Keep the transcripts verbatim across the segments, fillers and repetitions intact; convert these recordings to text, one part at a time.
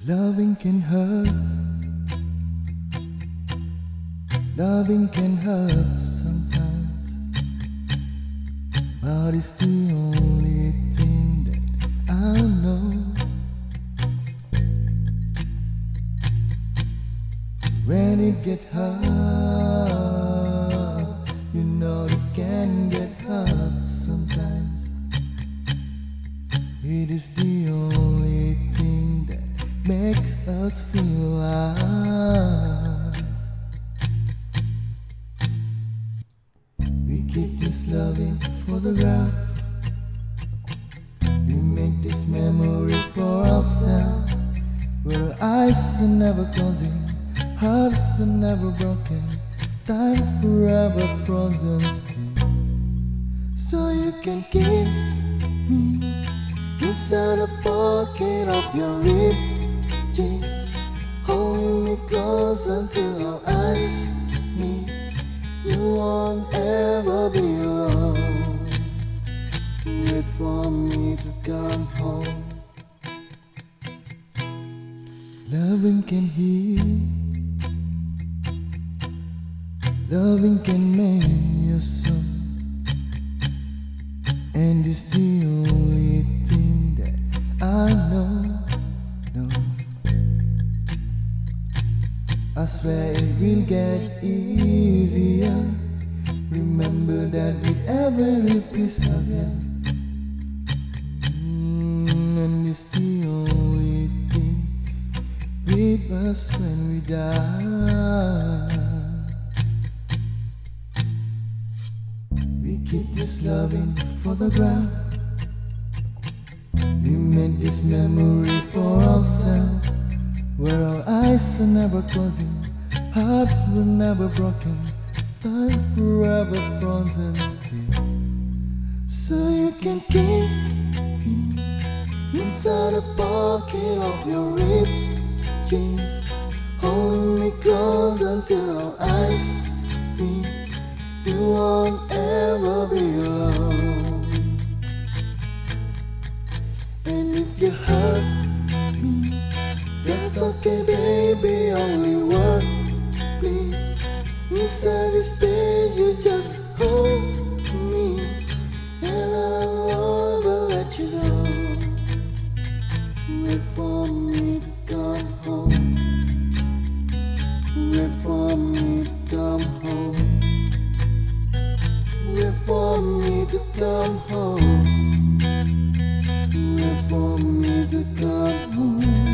Loving can hurt. Loving can hurt sometimes, but it's the only thing that I know. When it get hard, you know it can get hard sometimes. It is the only thing that makes us feel alive. We keep this loving for the rough. We make this memory for ourselves, where our eyes are never closing, hearts are never broken, time forever frozen still. So you can keep me inside the pocket of your rib jeans, holding me close until our eyes meet. You won't ever be alone. Wait for me to come home. Loving can heal. Loving can mend your soul, and it's the only thing that I know. No, I swear it will get easier. Remember that with every piece of you, mm, and it's the only thing with us when we die. We keep this loving for the ground. We made this memory for ourselves, where our eyes are never closing, heart were never broken, time forever frozen still. So you can keep me inside the pocket of your ripped jeans, holding me close until our eyes meet. You won't ever be alone. And if you hurt me, that's okay, baby, only words please. Inside this bed you just hold me, and I won't let you go. Wait for me to come home. Wait for me to come home. Wait for me to come home. Wait for me to come home.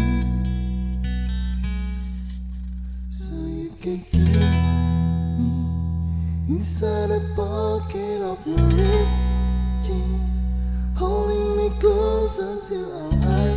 So you can keep me inside the pocket of your ripped jeans, holding me close until our eyes